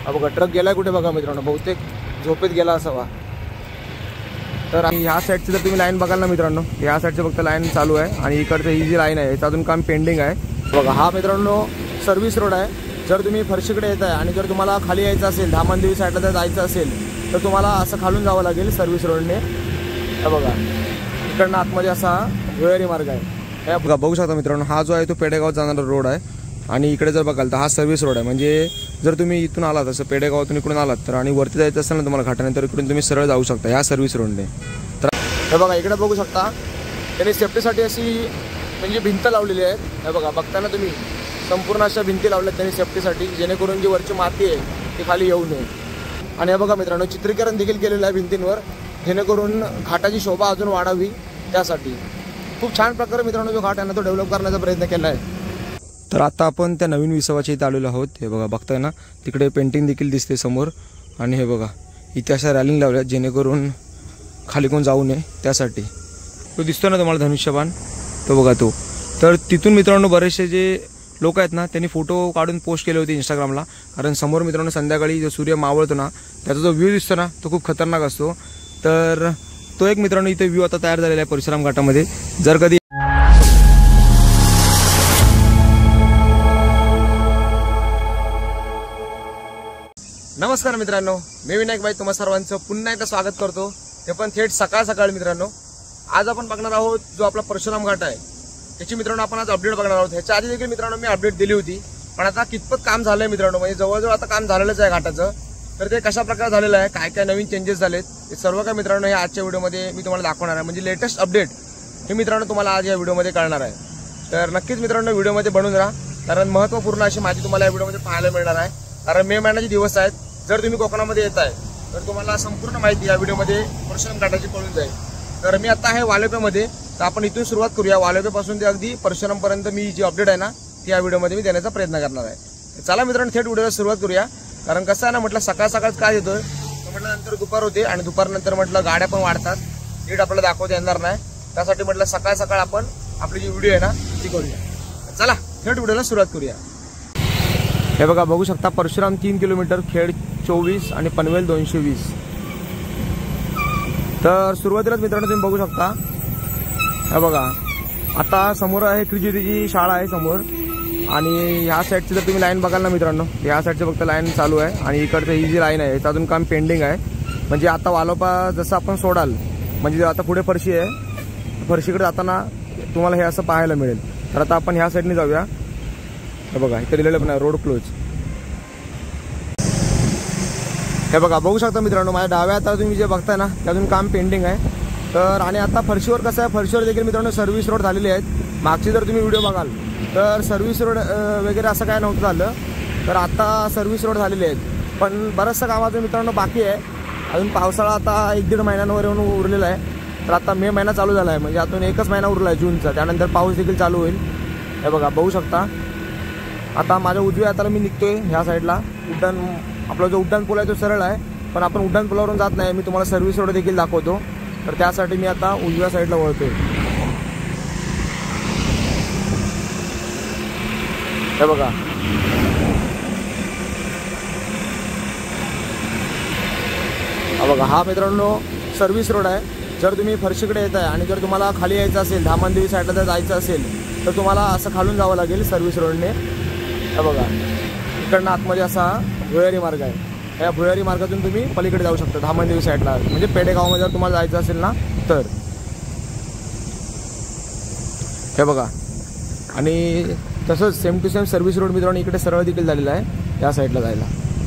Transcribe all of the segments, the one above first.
हा बघा ट्रक गेलाय कुठे बघा मित्रांनो, बहुतेक झोपेत गेला असावा। तर ह्या साईडची जर तुम्ही लाईन बघाल ना मित्रांनो, ह्या साईडची फक्त लाईन चालू आहे आणि इकडचं ही जी लाईन आहे याचं अजून काम पेंडिंग आहे बघा। हा मित्रांनो सर्व्हिस रोड आहे। जर तुम्ही फरशीकडे येत आहे आणि जर तुम्हाला खाली यायचं असेल, धामणदेवी साईडला जर जायचं असेल तर तुम्हाला असं खालून जावं लागेल सर्व्हिस रोडने। हे बघा इकडनं आतमध्ये असा भुयारी मार्ग आहे। हे बघा बघू शकता मित्रांनो, हा जो आहे तो पेडेगाव जाणारा रोड आहे आणि इकडे जर बघाल तर हा सर्व्हिस रोड आहे। म्हणजे जर तुम्ही इथून आलात असं पेडेगावातून इकडून आलात तर आणि वरती जायचं असेल ना तुम्हाला घाटानंतर इकडून तुम्ही सरळ जाऊ शकता ह्या सर्व्हिस रोडने। तर हे बघा इकडे बघू शकता त्यांनी सेफ्टीसाठी अशी म्हणजे भिंत लावलेली आहे। हे बघा बघताना तुम्ही संपूर्ण अशा भिंती लावल्यात त्यांनी सेफ्टीसाठी, जेणेकरून जी वरची माती आहे ती खाली येऊ नये। आणि हे बघा मित्रांनो चित्रीकरण देखील केलेलं आहे भिंतींवर, जेणेकरून घाटाची शोभा अजून वाढावी त्यासाठी। खूप छान प्रकारे मित्रांनो जो घाट आहे ना तो डेव्हलप करण्याचा प्रयत्न केला आहे। तर आता आपण त्या नवीन विसावाच्या इथे आलेलो आहोत। हे बघा बघताय ना तिकडे पेंटिंग देखील दिसते समोर आणि हे बघा इथे अशा रॅलिंग लावल्यात जेणेकरून खाली कोण जाऊ नये त्यासाठी। तो दिसतो ना तुम्हाला धनुष्यबाण, तो बघा तो। तर तिथून मित्रांनो बरेचसे जे लोक आहेत ना त्यांनी फोटो काढून पोस्ट केले होते इंस्टाग्रामला, कारण समोर मित्रांनो संध्याकाळी जो सूर्य मावळतो ना त्याचा जो व्ह्यू दिसतो ना तो खूप खतरनाक असतो। तर तो एक मित्रांनो इथे व्ह्यू आता तयार झालेला आहे परशुराम घाटामध्ये। जर कधी नमस्कार मित्रांनो, मी विनायक भाई तुम्हा सर्वांचं पुन्हा एकदा स्वागत करतो, ते पण थेट सकाळ सकाळ। मित्रांनो आज आपण बघणार आहोत जो आपला परशुराम घाट आहे त्याची मित्रांनो आपण आज अपडेट बघणार आहोत। ह्याच्या आधी देखील मित्रांनो मी अपडेट दिली होती, पण आता कितपत काम झालंय मित्रांनो, म्हणजे जवळजवळ आता काम झालेलंच आहे घाटाचं। तर ते कशा प्रकारे झालेलं आहे, काय काय नवीन चेंजेस झालेत ते सर्व काय मित्रांनो हे आजच्या व्हिडिओमध्ये मी तुम्हाला दाखवणार आहे। म्हणजे लेटेस्ट अपडेट हे मित्रांनो तुम्हाला आज या व्हिडिओमध्ये कळणार आहे। तर नक्कीच मित्रांनो व्हिडिओमध्ये बनून राहा, कारण महत्त्वपूर्ण अशी माहिती तुम्हाला या व्हिडिओमध्ये पाहायला मिळणार आहे। कारण मे महिन्याचे दिवस आहेत, जर तुम्ही कोकणामध्ये येत आहे तर तुम्हाला संपूर्ण माहिती या व्हिडिओमध्ये परशुराम घाटाची कळून जाईल। तर मी आता आहे वालोपेमध्ये, तर आपण इथून सुरुवात करूया। वालोपेपासून ते अगदी परशुरामपर्यंत मी जी अपडेट आहे ना ती या व्हिडिओमध्ये मी देण्याचा प्रयत्न करणार आहे। चला मित्रांनो थेट व्हिडिओला सुरुवात करूया। कारण कसं आहे ना, म्हटलं सकाळ सकाळच काय येतोय म्हटलं नंतर दुपार होते आणि दुपारनंतर म्हटलं गाड्या पण वाढतात, नीट आपल्याला दाखवता येणार नाही, त्यासाठी म्हटलं सकाळ सकाळ आपण आपली जी व्हिडिओ आहे ना ती करूया। चला थेट व्हिडिओला सुरुवात करूया। हे बघा बघू शकता परशुराम 3 किलोमीटर, खेड 24 आणि पनवेल 220। तर सुरुवातीलाच मित्रांनो तुम्ही बघू शकता, हे बघा आता समोर आहे त्रिज्योतीची शाळा आहे समोर, आणि ह्या साईडची जर तुम्ही लाईन बघाल ना मित्रांनो, ह्या साईडची फक्त लाईन चालू आहे आणि इकडचं ही जी लाईन आहे याचं अजून काम पेंडिंग आहे। म्हणजे आता वालोपा जसं आपण सोडाल, म्हणजे आता पुढे फरशी आहे, फरशीकडे जाताना तुम्हाला हे असं पाहायला मिळेल। तर आता आपण ह्या साईडने जाऊया। हे बघा इथे लिहिलेलं पण आहे रोड क्लोज। हे बघा बघू शकता मित्रांनो माझ्या डाव्या आता तुम्ही जे बघताय ना त्यातून काम पेंडिंग आहे। तर आणि आता फरशीवर कसं आहे, फरशीवर देखील मित्रांनो सर्व्हिस रोड झालेले आहेत। मागची जर तुम्ही व्हिडिओ बघाल तर सर्व्हिस रोड वगैरे असं काय नव्हतं झालं, तर आता सर्व्हिस रोड झालेले आहेत। पण बरंचसं कामाचं मित्रांनो बाकी आहे अजून। पावसाळा आता 1-1.5 महिन्यांवर येऊन उरलेला आहे। तर आता मे महिना चालू झाला आहे, म्हणजे अजून 1च महिना उरला आहे जूनचा, त्यानंतर पाऊस देखील चालू होईल। हे बघा बघू शकता आता माझ्या उजव्या हाताला मी निघतोय ह्या साईडला। उड्डाण आपला जो उड्डाण पूल आहे तो सरळ आहे, पण आपण उड्डाण पुलावरून जात नाही, मी तुम्हाला सर्व्हिस रोड देखील दाखवतो। तर त्यासाठी मी आता उजव्या साईडला वळतोय। हे बघा हा बघा हा मित्रांनो सर्व्हिस रोड आहे। जर तुम्ही फरशीकडे येत आहे आणि जर तुम्हाला खाली यायचं असेल, धामणदेवी साईडला जर जायचं असेल तर तुम्हाला असं खालून जावं लागेल सर्व्हिस रोडने। हे बघा इकडनं आतमध्ये असा भुयारी मार्ग आहे, या भुयारी मार्गातून तुम्ही पलीकडे जाऊ शकता धामणदेवी साईडला, म्हणजे पेडेगावमध्ये जर तुम्हाला जायचं असेल ना तर। हे बघा आणि तसंच same to same service road मित्रांनो इकडे सरळ देखील झालेला आहे त्या साईडला जायला।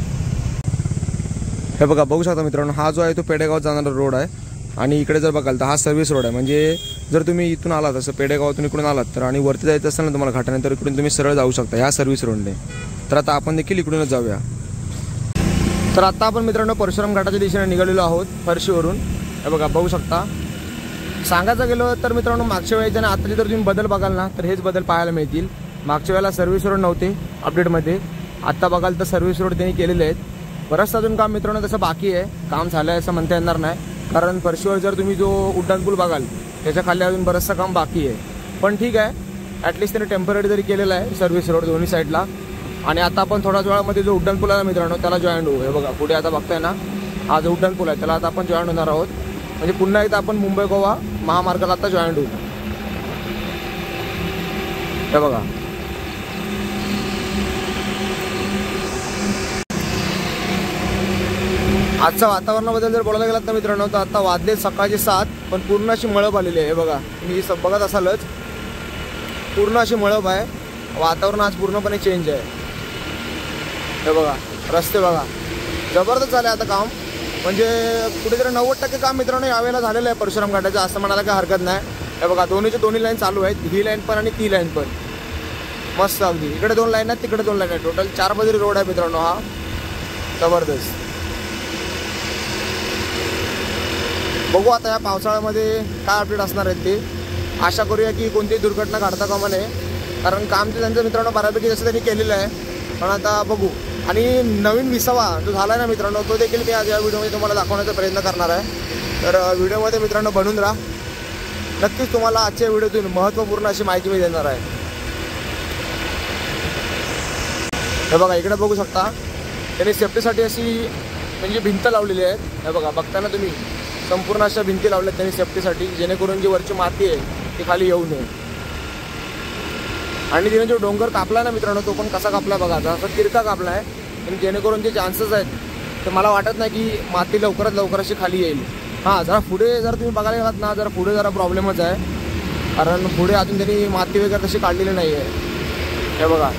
हे बघा बघू शकता मित्रांनो हा जो आहे तो पेडेगाव जाणारा रोड आहे आणि इकडे जर बघाल तर हा सर्व्हिस रोड आहे। म्हणजे जर तुम्ही इथून आलात असं पेडेगावातून इकडून आलात तर आणि वरती जायचं असेल ना तुम्हाला घाटानंतर इकडून तुम्ही सरळ जाऊ शकता ह्या सर्व्हिस रोडने। तर आता आपण देखील इकडूनच जाऊया। तर आता आपण मित्रांनो परशुराम घाटाच्या दिशेने निघालेलो आहोत फरशीवरून। हे बघा बघू शकता, सांगायचं गेलं तर मित्रांनो मागच्या वेळेच्या आणि आताचे जर तुम्ही बदल बघाल ना तर हेच बदल पाहायला मिळतील। मागच्या वेळेला सर्व्हिस रोड नव्हते अपडेटमध्ये, आत्ता बघाल तर सर्व्हिस रोड त्यांनी केलेले आहेत। बरंच अजून काम मित्रांनो तसं बाकी आहे, काम झालं आहे असं म्हणता येणार नाही, कारण फरशीवर जर तुम्ही जो उड्डाण पूल बघाल त्याच्या खाली अजून बरंचसं काम बाकी आहे। पण ठीक आहे, ॲटलिस्ट त्यांनी टेम्पररी जरी केलेलं आहे सर्व्हिस रोड दोन्ही साईडला, आणि आता आपण थोड्याच वेळामध्ये जो उड्डाण पूल आहे ना मित्रांनो त्याला जॉईन होऊ. हे बघा पुढे आता बघताय ना, हा जो उड्डाण पूल आहे त्याला आता आपण जॉईन होणार आहोत. म्हणजे पुन्हा एकदा आपण मुंबई गोवा महामार्गाला आता जॉईन होऊ. हे बघा आजच्या वातावरणाबद्दल जर बोलायला गेलात ना मित्रांनो, तर आता वाजले सकाळचे 7, पण पूर्ण अशी मळब आलेली आहे. हे बघा तुम्ही बघत असालच, पूर्ण अशी मळब आहे. वातावरण आज पूर्णपणे चेंज आहे. हे बघा रस्ते बघा, जबरदस्त झाले आता काम. म्हणजे कुठेतरी 90% काम मित्रांनो यावेळेला झालेलं आहे परशुराम घाटाचं, असं म्हणायला काही हरकत नाही. हे बघा दोन्ही लाईन चालू आहेत, ही लाईन पण आणि ती लाईन पण मस्त अगदी. इकडे 2 लाईन आहेत, तिकडे 2 लाईन आहेत. टोटल 4 बाजरी रोड आहे मित्रांनो हा, जबरदस्त. बघू आता या पावसाळ्यामध्ये काय अपडेट असणार आहेत ते. आशा करूया की कोणतीही दुर्घटना घडता कामा नये, कारण काम ते त्यांचं मित्रांनो बऱ्यापैकी जसं त्यांनी केलेलं आहे. पण आता बघू. आणि नवीन विसावा जो झाला आहे ना मित्रांनो, तो देखील मी आज या व्हिडिओमध्ये तुम्हाला दाखवण्याचा प्रयत्न करणार आहे. तर व्हिडिओमध्ये मित्रांनो बनून राहा. नक्कीच तुम्हाला आजच्या व्हिडिओतून महत्त्वपूर्ण अशी माहिती मी देणार आहे. हे बघा इकडे बघू शकता, त्यांनी सेफ्टीसाठी अशी म्हणजे भिंत लावलेली आहे. हे बघा बघताना तुम्ही, संपूर्ण अशा भिंती लावल्यात त्यांनी सेफ्टीसाठी, जेणेकरून जी वरची माती आहे ती खाली येऊ नये. आणि तिने जो डोंगर कापला ना मित्रांनो, तो पण कसा कापला बघा, आता असं तिरका कापला आहे. आणि जेणेकरून जे चान्सेस आहेत ते मला वाटत नाही की माती लवकरात लवकर अशी खाली येईल. हां जरा पुढे जर तुम्ही बघायला गेलात ना, जरा पुढे जरा प्रॉब्लेमच आहे, कारण पुढे अजून त्यांनी माती वगैरे तशी काढलेली नाही आहे. हे बघा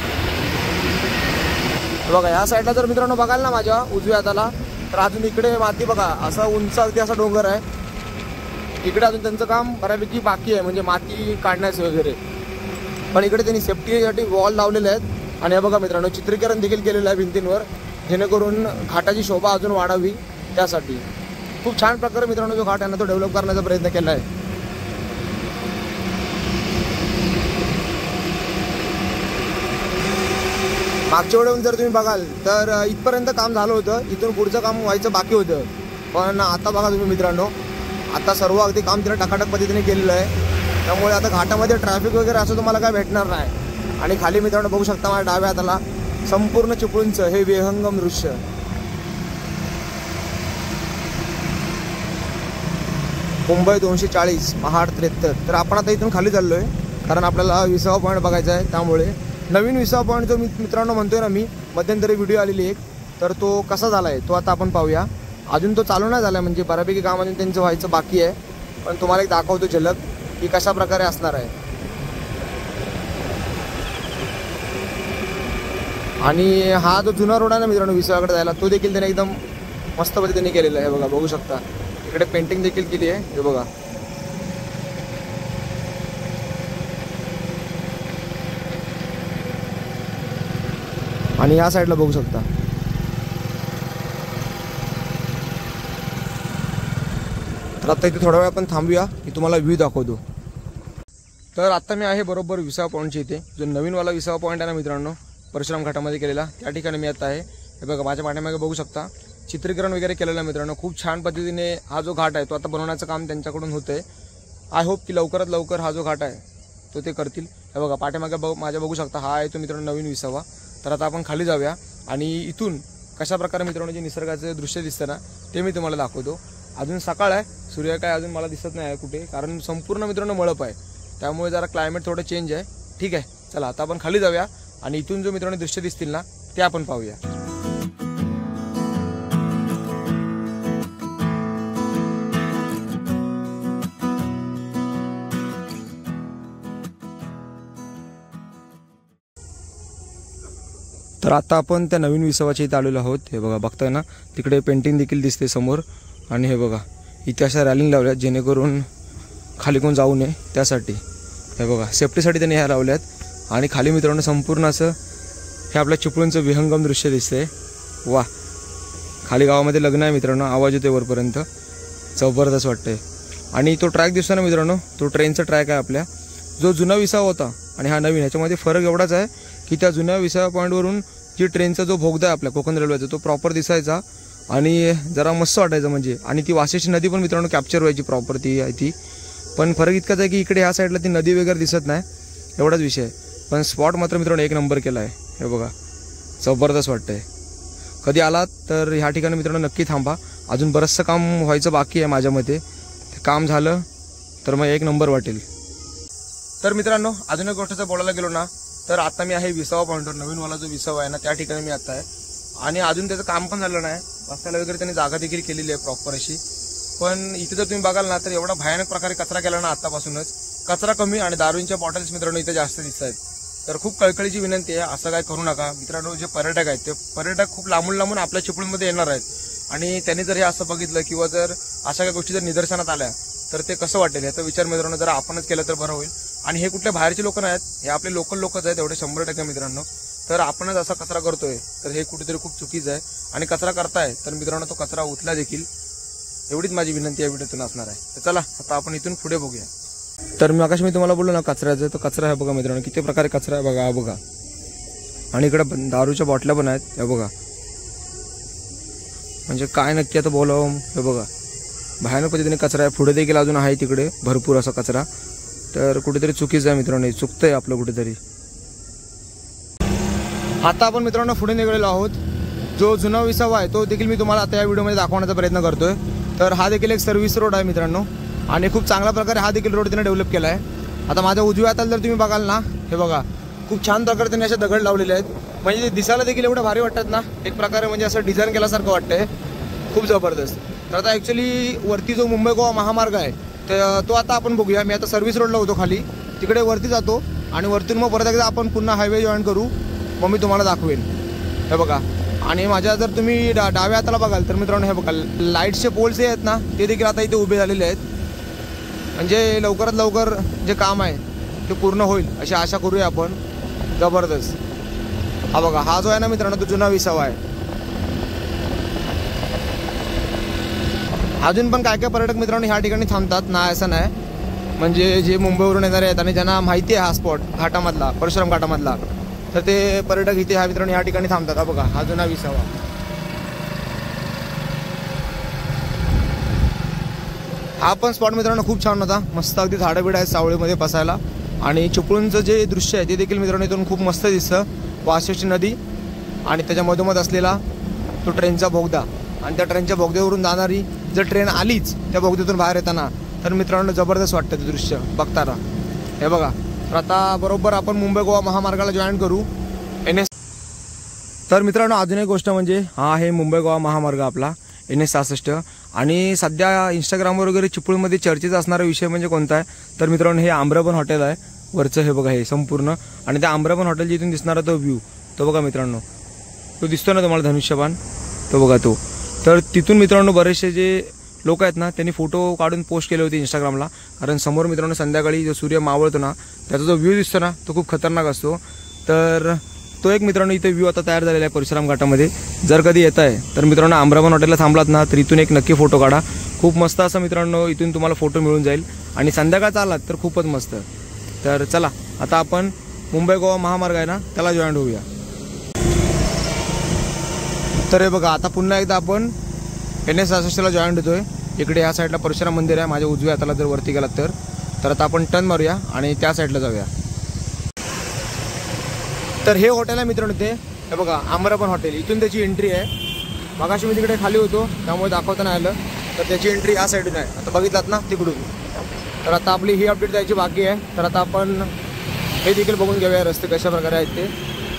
बघा ह्या साईडला जर मित्रांनो बघाल ना माझ्या उजव्या हाताला, तर अजून इकडे माती बघा, असा उंच अगदी असा डोंगर आहे. इकडे अजून त्यांचं काम बऱ्यापैकी बाकी आहे, म्हणजे माती काढण्याचं वगैरे. पण इकडे त्यांनी सेफ्टीसाठी वॉल लावलेले आहेत. आणि हे बघा मित्रांनो चित्रीकरण देखील केलेलं आहे भिंतींवर, जेणेकरून घाटाची शोभा अजून वाढावी त्यासाठी. खूप छान प्रकारे मित्रांनो जो घाट आहे ना तो डेव्हलप करण्याचा प्रयत्न केला आहे. मागच्या वेळेहून जर तुम्ही बघाल तर इथपर्यंत काम झालं होतं, इथून पुढचं काम व्हायचं बाकी होतं. पण आता बघा तुम्ही मित्रांनो, आता सर्व अगदी काम तिने टकाटक पद्धतीने केलेलं आहे. त्यामुळे आता घाटामध्ये ट्रॅफिक वगैरे असं तुम्हाला काय भेटणार नाही. आणि खाली मित्रांनो बघू शकता माझ्या डाव्या हाताला संपूर्ण चिपळूणचं हे विहंगम दृश्य. मुंबई 240 महाड 73. तर आपण आता इथून खाली चाललो आहे, कारण आपल्याला 20वा पॉईंट बघायचा आहे. त्यामुळे नवीन 20वा पॉईंट जो मित्रांनो म्हणतोय ना मी, मध्यंतरी व्हिडिओ आलेली एक, तर तो कसा झाला आहे तो आता आपण पाहूया. अजून तो चालू नाही झाला आहे, म्हणजे बऱ्यापैकी काम अजून त्यांचं व्हायचं बाकी आहे. पण तुम्हाला एक दाखवतो झलक की कशा प्रकारे असणार आहे. आणि हा जो जुना रोड आहे ना मित्रांनो 20वाकडे जायला, तो देखील त्याने एकदम मस्त पद्धतीने केलेला आहे. बघा बघू शकता इकडे पेंटिंग देखील केली आहे. हे बघा आणि या साईडला बघू शकता. तर आता इथे थोडा वेळ आपण थांबूया, मी तुम्हाला व्ह्यू दाखवतो. तर आता मी आहे बरोबर 20वा पॉईंटच्या इथे, जो नवीनवाला 20वा पॉईंट आहे ना मित्रांनो परशुराम घाटामध्ये केलेला, त्या ठिकाणी मी आता आहे. हे बघा माझ्या पाठीमागे बघू शकता चित्रीकरण वगैरे केलेलं आहे मित्रांनो. खूप छान पद्धतीने हा जो घाट आहे तो आता बनवण्याचं काम त्यांच्याकडून होतं आहे. आय होप की लवकरात लवकर हा जो घाट आहे तो ते करतील. हे बघा पाठीमागे माझ्या बघू शकता, हा आहे तो मित्रांनो नवीन 20वा. तर आता आपण खाली जाऊया आणि इथून कशा प्रकारे मित्रांनो जे निसर्गाचं दृश्य दिसतं ना ते मी तुम्हाला दाखवतो. अजून सकाळ आहे, सूर्य काय अजून मला दिसत नाही आहे कुठे, कारण संपूर्ण मित्रांनो मळप आहे. त्यामुळे जरा क्लायमेट थोडं चेंज आहे. ठीक आहे चला आता आपण खाली जाऊया आणि इथून जो मित्रांनो दृश्य दिसतील ना ते आपण पाहूया. तर आता आपण त्या नवीन 20वाच्या इथे आलेलो आहोत. हे बघा बघताय ना तिकडे पेंटिंग देखील दिसते समोर. आणि हे बघा इथे अशा रॅलिंग लावल्यात जेणेकरून खाली कोण जाऊ नये त्यासाठी. हे बघा सेफ्टीसाठी त्यांनी ह्या लावल्यात. आणि खाली मित्रांनो संपूर्ण असं हे आपल्या चिपळूणचं विहंगम दृश्य दिसतंय. वा खाली गावामध्ये लग्न आहे मित्रांनो, आवाज येतोय वरपर्यंत, जबरदस्त वाटतंय. आणि तो ट्रॅक दिसतो ना मित्रांनो, तो ट्रेनचा ट्रॅक आहे आपल्या. जो जुना 20वा होता आणि हा नवीन, ह्याच्यामध्ये फरक एवढाच आहे की त्या जुन्या 20व्या पॉईंटवरून जी ट्रेनचा जो बोगदा आहे आपल्या कोकण रेल्वेचा तो प्रॉपर दिसायचा आणि जरा मस्त वाटायचं म्हणजे. आणि ती वासेची नदी पण मित्रांनो कॅप्चर व्हायची प्रॉपर ती आहे ती. पण फरक इतकाच आहे की इकडे ह्या साईडला ती नदी वगैरे दिसत नाही, एवढाच विषय आहे. पण स्पॉट मात्र मित्रांनो एक नंबर केला आहे. हे बघा जबरदस्त वाटतंय. कधी आलात तर ह्या ठिकाणी मित्रांनो नक्की थांबा. अजून बरंचसं काम व्हायचं बाकी आहे माझ्या मते. ते काम झालं तर मग एक नंबर वाटेल. तर मित्रांनो अजून एक गोष्ट जर बोलायला गेलो ना तर आता मी आहे विसावा पॉईंटवर. नवीनवाला जो विसावा आहे ना त्या ठिकाणी मी आता आहे. आणि अजून त्याचं काम पण झालं नाही. बसायला वगैरे त्यांनी जागा देखील केलेली आहे प्रॉपर अशी. पण इथे जर तुम्ही बघाल ना तर एवढा भयानक प्रकारे कचरा केला ना आतापासूनच. कचरा कमी आणि दारूंच्या बॉटल्स मित्रांनो इथे जास्त दिसत आहेत. तर खूप कळकळीची विनंती आहे, असं काय करू नका मित्रांनो. जे पर्यटक आहेत ते पर्यटक खूप लांबून लांबून आपल्या चिपळूणमध्ये येणार आहेत. आणि त्यांनी जर हे असं बघितलं किंवा जर अशा काही गोष्टी जर निदर्शनात आल्या तर ते कसं वाटेल याचा विचार मित्रांनो जर आपणच केला तर बरं होईल. आणि हे कुठल्या बाहेरचे लोक नाहीत, हे आपले लोकल लोकच आहेत एवढे 100% मित्रांनो. तर आपणच असा कचरा करतोय तर हे कुठेतरी खूप चुकीचं आहे. आणि कचरा करताय तर मित्रांनो तो कचरा उचला देखील, एवढीच माझी विनंती या व्हिडिओतून असणार आहे. तर चला आता आपण इथून पुढे बघूया. तर मी तुम्हाला बोललो ना कचऱ्याचं, तर कचरा आहे बघा मित्रांनो, किती प्रकारे कचरा आहे बघा. हा बघा. आणि इकडे दारूच्या बाटल्या पण आहेत हे बघा. म्हणजे काय नक्की आता बोलावं. हे बघा भयानक पद्धतीने कचरा आहे. पुढे देखील अजून आहे तिकडे भरपूर असा कचरा. तर कुठेतरी चुकीचं आहे मित्रांनो, चुकतंय आपलं कुठेतरी. आता आपण मित्रांनो पुढे निघालेलो आहोत. जो जुना विसावा आहे तो देखील मी तुम्हाला आता या व्हिडिओमध्ये दाखवण्याचा प्रयत्न करतोय. तर हा देखील एक सर्व्हिस रोड आहे मित्रांनो आणि खूप चांगल्या प्रकारे हा देखील रोड त्यांनी डेव्हलप केला आहे. आता माझ्या उजव्या हाताला जर तुम्ही बघाल ना हे बघा खूप छान प्रकारे त्यांनी असे दगड लावलेले आहेत. म्हणजे दिसायला देखील एवढं भारी वाटतात ना एक प्रकारे, म्हणजे असं डिझाईन केल्यासारखं वाटतंय, खूप जबरदस्त. तर आता ॲक्च्युली वरती जो मुंबई गोवा महामार्ग आहे तर तो आता आपण बघूया. मी आता सर्व्हिस रोडला होतो खाली, तिकडे वरती जातो आणि वरतून मग परत एकदा आपण पुन्हा हायवे जॉईन करू, मग मी तुम्हाला दाखवेन. हे बघा. आणि माझ्या जर तुम्ही डाव्या हाताला बघाल तर मित्रांनो हे बघा लाईटचे पोल्स जे आहेत ना ते देखील आता इथे उभे झालेले आहेत. म्हणजे लवकरात लवकर जे काम आहे ते पूर्ण होईल अशी आशा करूया आपण. जबरदस्त. हा बघा हा जो आहे ना मित्रांनो तो जुना विसावा आहे. अजून पण काय काय पर्यटक मित्रांनो ह्या ठिकाणी थांबतात ना, असं नाही. म्हणजे जे मुंबईवरून येणारे आहेत आणि ज्यांना माहिती आहे हा स्पॉट घाटामधला, परशुराम घाटामधला, तर ते पर्यटक इथे ह्या मित्रांनो ह्या ठिकाणी थांबतात. हा बघा हा जुना विसावा. हा पण स्पॉट मित्रांनो खूप छान होता. मस्त अगदी झाडं बिडं आहेत सावळीमध्ये बसायला. आणि चिपळूणचं जे दृश्य आहे ते देखील मित्रांनो इथून खूप मस्त दिसतं. वाशिष्ठी नदी आणि त्याच्या मधोमध असलेला तो ट्रेनचा बोगदा. आणि त्या ट्रेनच्या बोगद्यावरून जाणारी जर ट्रेन आलीच त्या बोगद्यातून बाहेर येताना तर मित्रांनो जबरदस्त वाटतं ते दृश्य बघताना. हे बघा. तर आता बरोबर आपण मुंबई गोवा महामार्गाला जॉईन करू NS. तर मित्रांनो अजून एक गोष्ट म्हणजे हा आहे मुंबई गोवा महामार्ग आपला NS 66. आणि सध्या इंस्टाग्रामवर वगैरे चिपळूणमध्ये चर्चेचा असणारा विषय म्हणजे कोणता आहे तर मित्रांनो हे आम्रबन हॉटेल आहे वरचं. हे बघा हे संपूर्ण. आणि त्या आम्रबन हॉटेल जिथून दिसणारा तो व्ह्यू तो बघा मित्रांनो, तो दिसतो ना तुम्हाला धनुष्यबाण, तो बघा तो. तर तिथून मित्रांनो बरेचसे जे लोक आहेत ना त्यांनी फोटो काढून पोस्ट केले होते इंस्टाग्रामला. कारण समोर मित्रांनो संध्याकाळी जो सूर्य मावळतो ना त्याचा जो व्ह्यू दिसतो ना तो खूप खतरनाक असतो. तर तो एक मित्रांनो इथे व्ह्यू आता तयार झालेला आहे परशुराम घाटामध्ये. जर कधी येत आहे तर मित्रांनो आम्रबन हॉटेलला थांबलात ना तर इथून एक नक्की फोटो काढा. खूप मस्त असं मित्रांनो इथून तुम्हाला फोटो मिळून जाईल. आणि संध्याकाळचा आलात तर खूपच मस्त. तर चला आता आपण मुंबई गोवा महामार्ग आहे ना त्याला जॉईन होऊया. तर हे बघा आता पुन्हा एकदा आपण NS 66ला जॉईन होतोय. इकडे या साईडला परशुराम मंदिर आहे माझ्या उजव्या हाताला जर वरती गेलात तर आता आपण टर्न मारूया आणि त्या साईडला जाऊया. तर हे हॉटेल आहे मित्रांनो ते. हे बघा आम्रबन हॉटेल. इथून त्याची एंट्री आहे. मगाशी मी तिकडे खाली होतो त्यामुळे दाखवता नाही आलं. तर त्याची एंट्री या साईडून आहे. आता बघितलात ना तिकडून. तर आता आपली ही अपडेट द्यायची बाकी आहे. तर आता आपण हे देखील बघून घेऊया रस्ते कशा प्रकारे आहेत ते.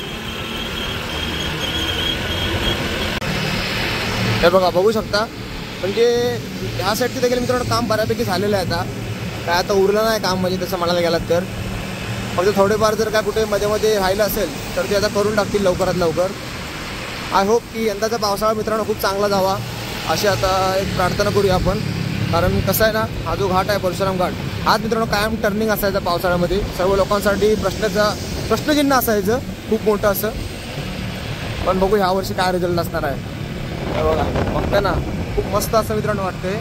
हे बघा बघू शकता. म्हणजे ह्या साईडचे देखील मित्रांनो काम बऱ्यापैकी झालेलं आहे. आता काय आता उरलं नाही काम म्हणजे तसं म्हणायला गेलात तर. फक्त थोडेफार जर काय कुठे मध्ये मध्ये राहिलं असेल तर ते आता करून टाकतील लवकरात लवकर. आय होप की यंदाचा पावसाळा मित्रांनो खूप चांगला जावा अशी आता एक प्रार्थना करूया आपण. कारण कसं आहे ना हा जो घाट आहे परशुराम घाट हाच मित्रांनो कायम टर्निंग असायचा पावसाळ्यामध्ये. सर्व लोकांसाठी प्रश्नचिन्ह असायचं खूप मोठं असं. पण बघू ह्या वर्षी काय रिझल्ट असणार आहे. बघा बघताय ना खूप मस्त असं मित्रांनो वाटतंय.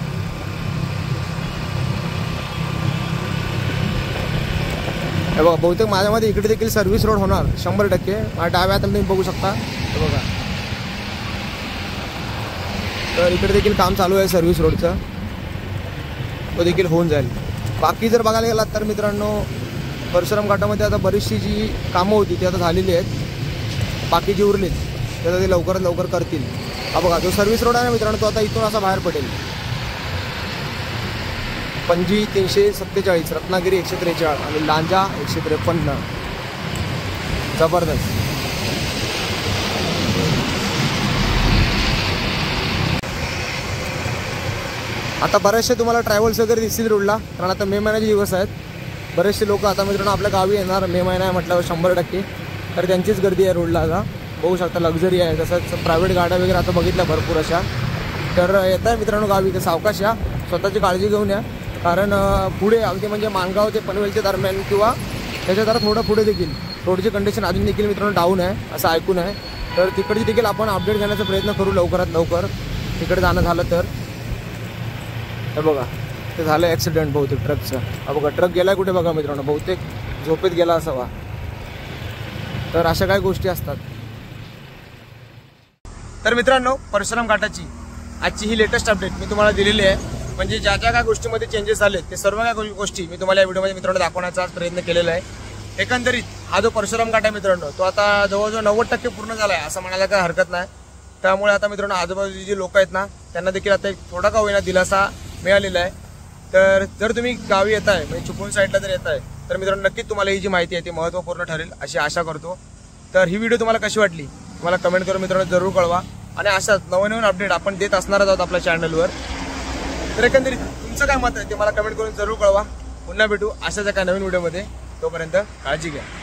हे बघा बहुतेक माझ्यामध्ये इकडे देखील सर्व्हिस रोड होणार 100%. माझ्या डाव्या हाताला तुम्ही बघू शकता. हे बघा तर इकडे देखील काम चालू आहे सर्व्हिस रोडचं, तो देखील होऊन जाईल. बाकी जर बघायला गेलात तर मित्रांनो परशुराम घाटामध्ये आता बरीचशी जी कामं होती ती आता झालेली आहेत. बाकी जे उरलेत त्याचा ते लवकरात लवकर करतील. हा बघा जो सर्व्हिस रोड आहे ना मित्रांनो, तो आता इथून असा बाहेर पडेल. पणजी 347, रत्नागिरी 143 आणि लांजा 153. जबरदस्त. आता बरेचसे तुम्हाला ट्रॅव्हल्स वगैरे दिसतील रोडला, कारण आता मे महिन्याचे दिवस आहेत. बरेचसे लोक आता मित्रांनो आपल्या गावी येणार. मे महिना आहे म्हटल्यावर 100%, तर त्यांचीच गर्दी आहे रोडला. आता बघू शकता लक्झरी आहे, तसंच प्रायव्हेट गाड्या वगैरे आता बघितल्या भरपूर अशा. तर येत आहे मित्रांनो गावी, तर सावकाश या, स्वतःची काळजी घेऊन या. कारण पुढे अगदी म्हणजे माणगाव ते पनवेलच्या दरम्यान किंवा त्याच्या जरा थोडं पुढे देखील रोडची कंडिशन अजून देखील मित्रांनो डाऊन आहे असं ऐकून आहे. तर तिकडची देखील आपण अपडेट घेण्याचा प्रयत्न करू लवकरात लवकर, तिकडे जाणं झालं तर. हे बघा ते झालं ॲक्सिडेंट बहुतेक ट्रकचं. हा बघा ट्रक गेला कुठे बघा मित्रांनो, बहुतेक झोपेत गेला असावा. तर अशा काही गोष्टी असतात. तर मित्रांनो परशुराम घाटाची आजची ही लेटेस्ट अपडेट मी तुम्हाला दिलेली आहे. म्हणजे ज्या ज्या काय गोष्टीमध्ये चेंजेस झाले ते सर्व काय गोष्टी मी तुम्हाला या व्हिडिओमध्ये मित्रांनो दाखवण्याचा प्रयत्न केलेला आहे. एकंदरीत हा जो परशुराम घाट आहे मित्रांनो, तो आता जवळजवळ 90% पूर्ण झाला आहे असं म्हणायला काय हरकत नाही. त्यामुळे आता मित्रांनो आजूबाजूची जी लोक आहेत ना, त्यांना देखील आता एक थोडा का होईना दिलासा मिळालेला आहे. तर जर तुम्ही गावी येत आहे म्हणजे चिपळूण साईडला जर येत आहे तर मित्रांनो नक्कीच तुम्हाला ही जी माहिती आहे ती महत्त्वपूर्ण ठरेल अशी आशा करतो. तर ही व्हिडिओ तुम्हाला कशी वाटली तुम्हाला कमेंट करून मित्रांनो जरूर कळवा. आणि अशाच नवनवीन अपडेट आपण देत असणारच आहोत आपल्या चॅनलवर. तर एकंदरीत तुमचं काय मत आहे ते मला कमेंट करून जरूर कळवा. पुन्हा भेटू अशाच एका नवीन व्हिडिओमध्ये. तोपर्यंत काळजी घ्या.